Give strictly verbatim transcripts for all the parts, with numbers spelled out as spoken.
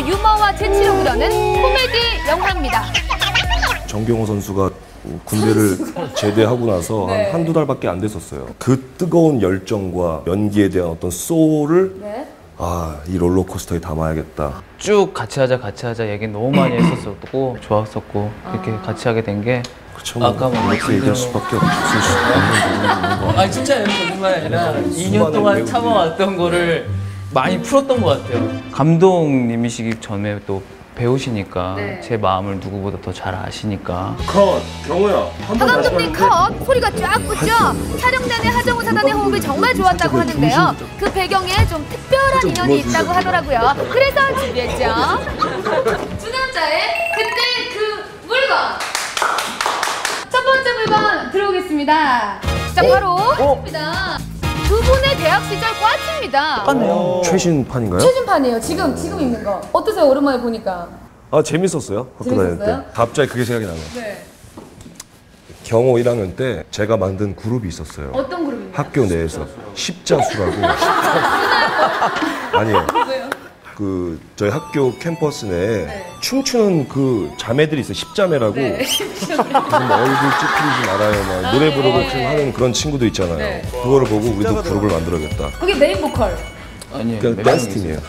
유머와 재치로 그려는 코미디 영화입니다. 정경호 선수가 군대를 제대하고 나서 네. 한 한두 달밖에 안 됐었어요. 그 뜨거운 열정과 연기에 대한 어떤 소울을 네. 아, 이 롤러코스터에 담아야겠다. 쭉 같이 하자 같이 하자 얘기 너무 많이 했었고 좋았었고 이렇게 아. 같이 하게 된 게 그쵸, 아까 뭐 이렇게 얘기할 수밖에 없을 수 없는 부분이 아니 진짜 거짓말 아니라 이 년 동안 참아왔던 거를 많이 풀었던 것 같아요. 감독님이시기 전에 또 배우시니까 네. 제 마음을 누구보다 더 잘 아시니까. 컷! 경호야! 박 감독님 컷! 소리가 쫙 붙죠? 촬영 내내 하정우 사단의 호흡이 정말 좋았다고 하는데요. 그 배경에 좀 특별한 인연이 있다고 하더라고요. 그래서 준비했죠. 두 남자의 그때 그 물건! 첫 번째 물건 들어오겠습니다. 자, 바로 입니다. 두 분의 대학 시절 꽈치입니다. 똑같네요. 최신판인가요? 최신판이에요. 지금 지금 입는 거. 어떠세요? 오랜만에 보니까. 아, 재밌었어요. 학교 다닐 때. 갑자기 그게 생각이 나네요. 네. 경호 일 학년 때 제가 만든 그룹이 있었어요. 어떤 그룹인가요? 학교 내에서 십자수라고. 아니에요. 그 저희 학교 캠퍼스 내에 네. 춤추는 그 자매들이 있어요. 십자매라고. 네. 무슨 얼굴 찌푸리지 말아요. 막 아, 노래 부르고 네. 하는 그런 친구들 있잖아요. 네. 그거를 보고 우리도 그룹을 만들어야겠다. 그게 메인 보컬? 아니에요. 그냥 댄스 팀이에요.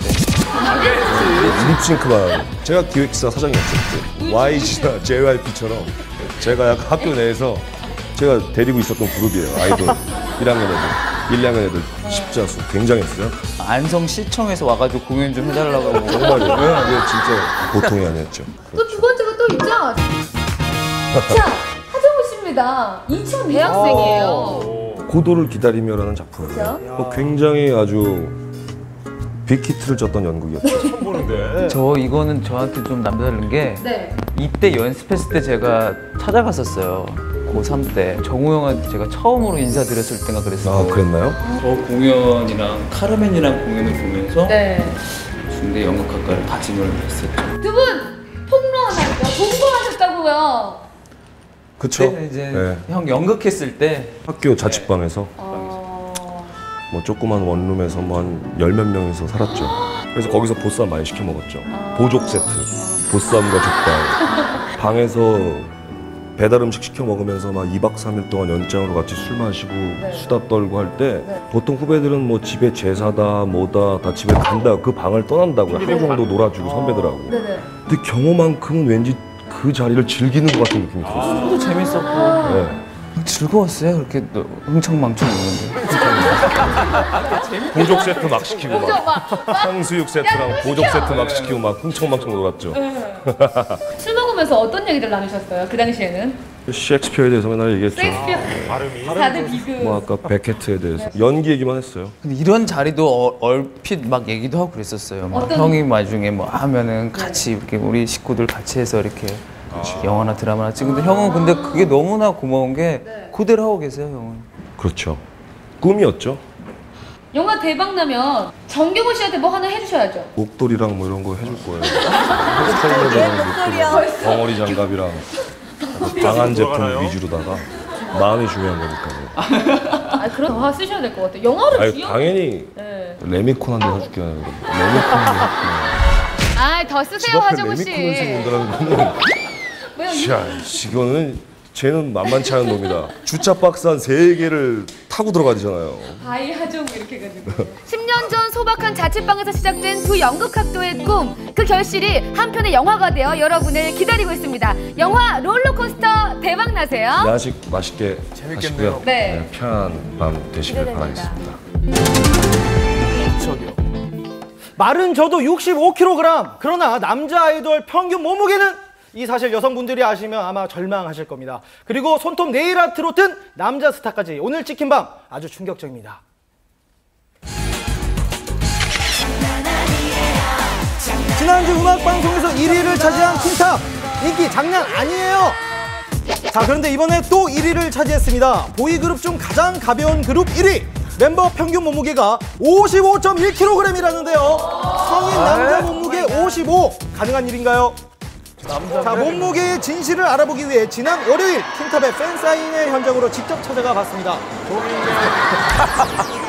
립싱크만. 제가 기획사 사장이었을 때 와이지나 제이와이피처럼 제가 약간 학교 내에서 제가 데리고 있었던 그룹이에요. 아이돌 일 학년 애들. 일 학년 애들 십자수 굉장했어요. 안성시청에서 와가지고 공연 좀 해달라고 하고. 정말요? 네, 이게 진짜 보통이 아니었죠. 또 두 번째가 또 있죠? 자, 하정우 씨입니다. 이천 대학생이에요. 고도를 기다리며라는 작품이에요. 뭐 굉장히 아주 빅히트를 쳤던 연극이었죠. 처음 보는데. 저 이거는 저한테 좀 남다른 게 네. 이때 연습했을 때 제가 찾아갔었어요. 고삼 때 정우 형한테 제가 처음으로 인사드렸을 때가 그랬어요. 아, 그랬나요? 저 공연이랑 카르멘이랑 공연을 보면서 네. 중대 연극학과를 다짐을 했었죠. 두 분 폭로하셨죠? 공부하셨다고요? 그쵸. 이제 네. 형 연극했을 때 학교 자취방에서 네. 어... 뭐 조그만 원룸에서 뭐 한 열 몇 명이서 살았죠. 그래서 거기서 보쌈 많이 시켜 먹었죠. 아... 보족 세트, 보쌈과 족발. 방에서 배달 음식 시켜 먹으면서 막 이 박 삼 일 동안 연장으로 같이 술 마시고 네. 수다 떨고 할 때 네. 보통 후배들은 뭐 집에 제사다 뭐다 다 집에 간다 그 방을 떠난다고요. 하루 정도 놀아주고 선배들하고. 네네. 근데 경호만큼은 왠지 그 자리를 즐기는 것 같은 느낌이 들었어요. 또 재밌었고 네. 즐거웠어요. 그렇게 흥청망청 있는데. 보족 세트 막 시키고 막 탕수육 세트랑 보족 세트 막 시키고 막 흥청망청 놀았죠. 술 먹으면서 어떤 얘기를 나누셨어요? 그 당시에는? 셰익스피어에 대해서 맨날 얘기했죠. 셰익스피어. 발음이. 다들 비교. 뭐 아까 베케트에 대해서 연기 얘기만 했어요. 근데 이런 자리도 어, 얼핏 막 얘기도 하고 그랬었어요. 막 형이 나중에 뭐 하면은 같이 이렇게 우리 식구들 같이 해서 이렇게 그치. 영화나 드라마나 찍는데 형은 근데 그게 너무나 고마운 게 네. 그대로 하고 계세요, 형은. 그렇죠. 꿈이었죠. 영화 대박 나면 정경호 씨한테 뭐 하나 해주셔야죠. 목도리랑 뭐 이런 거 해줄 거예요. 목도리요? 덩어리 장갑이랑 강한 제품 위주로다가 마음이 중요한 거니까요. 아, 그런 영화 쓰셔야 될 것 같아요. 영화를 아니, 주연... 당연히 네. 레미콘 한 대 사줄게요. 레미콘 한 대 사줄게요. 아, 더 쓰세요, 하정우 씨. 레미콘을 쓰고 온다는 거는 자, 이거는 쟤는 만만치 않은 놈이다. 주차 박스 한 세 개를 타고 들어가잖아요. 바이 하정우 이렇게 해가지고. 십 년 전 소박한 자취방에서 시작된 두 연극학도의 꿈. 그 결실이 한 편의 영화가 되어 여러분을 기다리고 있습니다. 영화 롤러코스터 대박 나세요. 야식 맛있게 하시고요. 네. 네, 편한 밤 되시길 바라겠습니다. 저기요. 말은 저도 육십오 킬로그램. 그러나 남자 아이돌 평균 몸무게는 이 사실 여성분들이 아시면 아마 절망하실 겁니다. 그리고 손톱 네일 아트로 뜬 남자 스타까지 오늘 찍힌 밤 아주 충격적입니다. 지난주 음악방송에서 일 위를 차지한 틴탑 인기 장난 아니에요. 자, 그런데 이번에 또 일 위를 차지했습니다. 보이그룹 중 가장 가벼운 그룹 일 위 멤버 평균 몸무게가 오십오 점 일 킬로그램이라는데요 성인 남자 몸무게 오십오 가능한 일인가요? 자, 몸무게의 진실을 알아보기 위해 지난 월요일 틴탑의 팬사인회 현장으로 직접 찾아가 봤습니다.